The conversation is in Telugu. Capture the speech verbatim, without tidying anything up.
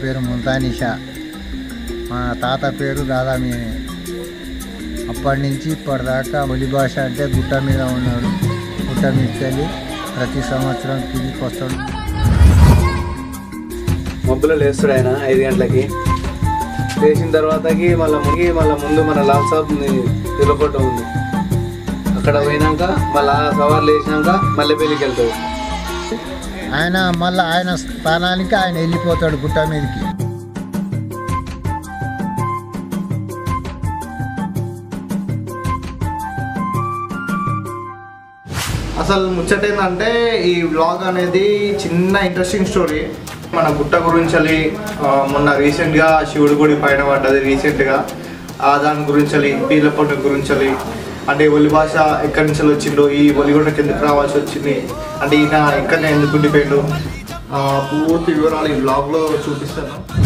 పేరు ముల్తానిషా, మా తాత పేరు దాదామీనే. అప్పటి నుంచి ఇప్పటిదాకా ఒలి భాష అంటే గుట్ట మీద ఉన్నాడు. గుట్ట మీదకి వెళ్ళి ప్రతి సంవత్సరం కిందికి వస్తాడు. మబ్బులో లేస్తాడు ఆయన ఐదు గంటలకి. లేచిన తర్వాతకి మళ్ళీ ముగి మళ్ళీ ముందు మన లాల్ సాబ్ తిరుపతి ఉంది, అక్కడ పోయినాక మళ్ళీ సవార్లు వేసినాక మళ్ళీ పెళ్ళికి వెళ్తాడు. ఆయన మళ్ళీ ఆయన స్థానానికి ఆయన వెళ్ళిపోతాడు గుట్ట మీదకి. అసలు ముచ్చట ఏంటంటే ఈ వ్లాగ్ అనేది చిన్న ఇంట్రెస్టింగ్ స్టోరీ. మన గుట్ట గురించి మొన్న రీసెంట్గా శివుడి గుడి పైన పడ్డది. రీసెంట్గా దాని గురించి పీర్ల పండుగ గురించి, అంటే ఒలి భాష ఎక్కడి నుంచి వచ్చిండో, ఈ ఒలిగొండకి ఎందుకు రావాల్సి వచ్చింది, అంటే ఈయన ఎక్కడనే ఎందుకు ఉండిపోయిండు, పూర్తి వివరాలు ఈ వ్లాగ్లో చూపిస్తాను.